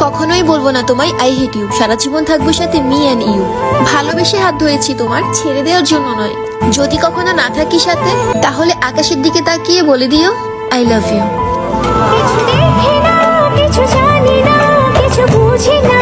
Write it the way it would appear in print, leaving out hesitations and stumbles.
কখনোই বলবো না তোমায় আই হেট ইউ। সারা জীবন থাকবো সাথে মি অ্যান্ড ইউ। ভালোবেসে হাত ধরেছি তোমার, ছেড়ে দেওয়ার জন্য নয়। যদি কখনো না থাকি সাথে, তাহলে আকাশের দিকে তাকিয়ে বলে দিও আই লাভ ইউ। কিছু দেখি না, কিছু জানি না, কিছু বুঝি না।